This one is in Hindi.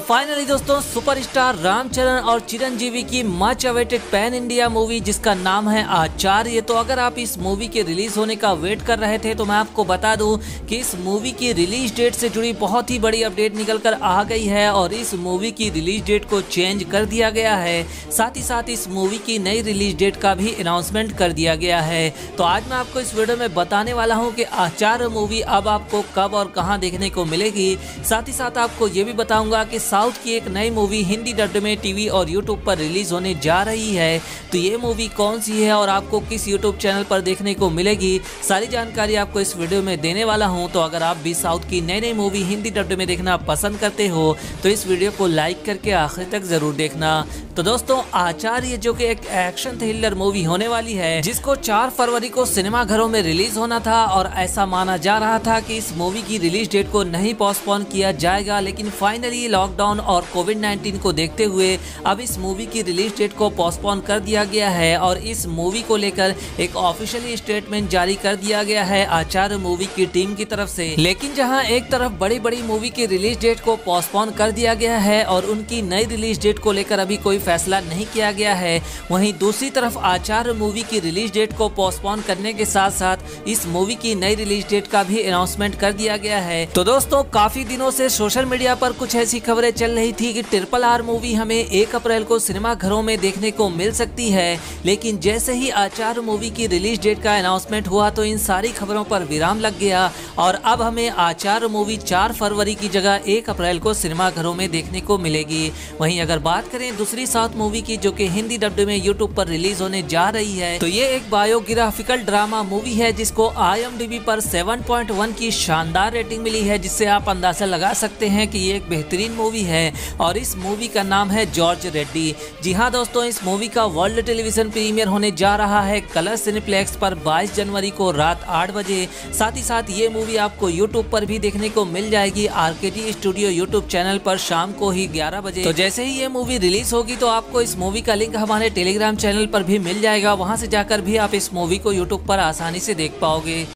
फाइनली दोस्तों सुपरस्टार रामचरण और चिरंजीवी की much awaited pan India movie जिसका नाम है आचार्य। तो अगर आप इस मूवी के रिलीज होने का वेट कर रहे थे तो मैं आपको बता दूं कि इस मूवी की रिलीज डेट से जुड़ी बहुत ही बड़ी अपडेट निकल कर आ गई है और इस मूवी की रिलीज डेट को चेंज कर दिया गया है। साथ ही साथ इस मूवी की नई रिलीज डेट का भी अनाउंसमेंट कर दिया गया है। तो आज मैं आपको इस वीडियो में बताने वाला हूँ कि आचार्य मूवी अब आपको कब और कहाँ देखने को मिलेगी। साथ ही साथ आपको ये भी बताऊंगा कि साउथ की एक नई मूवी हिंदी डब्ड में टीवी और यूट्यूब पर रिलीज होने जा रही है। तो ये मूवी कौन सी है और आपको किस यूट्यूब चैनल पर देखने को मिलेगी, सारी जानकारी आपको इस वीडियो में देने वाला हूं। तो अगर आप भी साउथ की नई नई मूवी हिंदी डब्ड में देखना पसंद करते हो तो इस वीडियो को लाइक करके आखिर तक जरूर देखना। तो दोस्तों आचार्य जो कि एक एक्शन थ्रिलर मूवी होने वाली है जिसको 4 फरवरी को सिनेमा घरों में रिलीज होना था और ऐसा माना जा रहा था कि इस मूवी की रिलीज डेट को नहीं पोस्टपोन किया जाएगा, लेकिन फाइनली लॉकडाउन और कोविड-19 को देखते हुए अब इस मूवी की रिलीज डेट को पोस्टपोन कर दिया गया है और इस मूवी को लेकर एक ऑफिशियली स्टेटमेंट जारी कर दिया गया है आचार्य मूवी की टीम की तरफ से। लेकिन जहां एक तरफ बड़ी बड़ी मूवी की रिलीज डेट को पोस्टपोन कर दिया गया है और उनकी नई रिलीज डेट को लेकर अभी कोई फैसला नहीं किया गया है, वहीं दूसरी तरफ आचार्य मूवी की रिलीज डेट को पोस्टपोन करने के साथ साथ इस मूवी की नई रिलीज डेट का भी अनाउंसमेंट कर दिया गया है। तो दोस्तों काफी दिनों से सोशल मीडिया पर कुछ ऐसी खबरें चल रही थी कि RRR मूवी हमें 1 अप्रैल को सिनेमा घरों में देखने को मिल सकती है, लेकिन जैसे ही आचार्य मूवी की रिलीज डेट का अनाउंसमेंट हुआ तो इन सारी खबरों पर विराम लग गया और अब हमें आचार्य मूवी 4 फरवरी की जगह 1 अप्रैल को सिनेमा घरों में देखने को मिलेगी। वहीं अगर बात करें दूसरी साउथ मूवी की जो कि हिंदी डब्ड में यूट्यूब पर रिलीज होने जा रही है, तो ये एक बायोग्राफिकल ड्रामा मूवी है जिसको IMDb पर 7.1 की शानदार रेटिंग मिली है, जिससे आप अंदाजा लगा सकते हैं कि ये एक बेहतरीन मूवी है और इस मूवी का नाम है जॉर्ज रेड्डी। जी हाँ दोस्तों, इस मूवी का वर्ल्ड टेलीविजन प्रीमियर होने जा रहा है कलर सिनेप्लेक्स पर 22 जनवरी को रात 8 बजे। साथ ही साथ ये मूवी आपको यूट्यूब पर भी देखने को मिल जाएगी RKT स्टूडियो यूट्यूब चैनल पर शाम को ही 11 बजे। तो जैसे ही ये मूवी रिलीज होगी तो आपको इस मूवी का लिंक हमारे टेलीग्राम चैनल पर भी मिल जाएगा, वहां से जाकर भी आप इस मूवी को यूट्यूब पर आसानी से देख पाओगे।